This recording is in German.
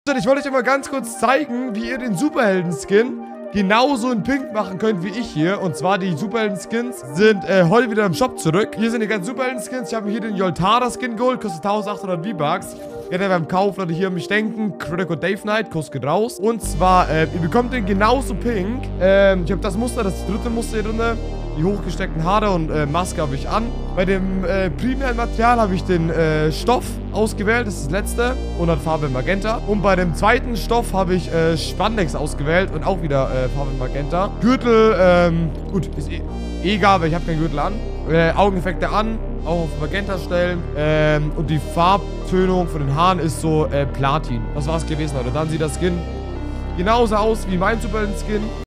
Ich wollte euch mal ganz kurz zeigen, wie ihr den Superhelden-Skin genauso in Pink machen könnt wie ich hier. Und zwar die Superhelden-Skins sind heute wieder im Shop zurück. Hier sind die ganzen Superhelden-Skins. Ich habe mir hier den Yoltara-Skin geholt, kostet 1800 V-Bucks. Gerne beim Kauf, Leute, hier an mich denken. Critical Dave Knight, Kuss geht raus. Und zwar, ihr bekommt den genauso pink. Ich habe das Muster, das dritte Muster hier drin. Die hochgesteckten Haare und Maske habe ich an. Bei dem primären Material habe ich den Stoff ausgewählt. Das ist das letzte. Und dann Farbe Magenta. Und bei dem zweiten Stoff habe ich Spandex ausgewählt. Und auch wieder Farbe Magenta. Gürtel, gut, ist egal, weil ich habe keinen Gürtel an. Augeneffekte an. Auch auf Magenta stellen. Und die Farbtönung von den Haaren ist so Platin. Das war's gewesen, Leute. Dann sieht das Skin genauso aus wie mein Superhelden-Skin.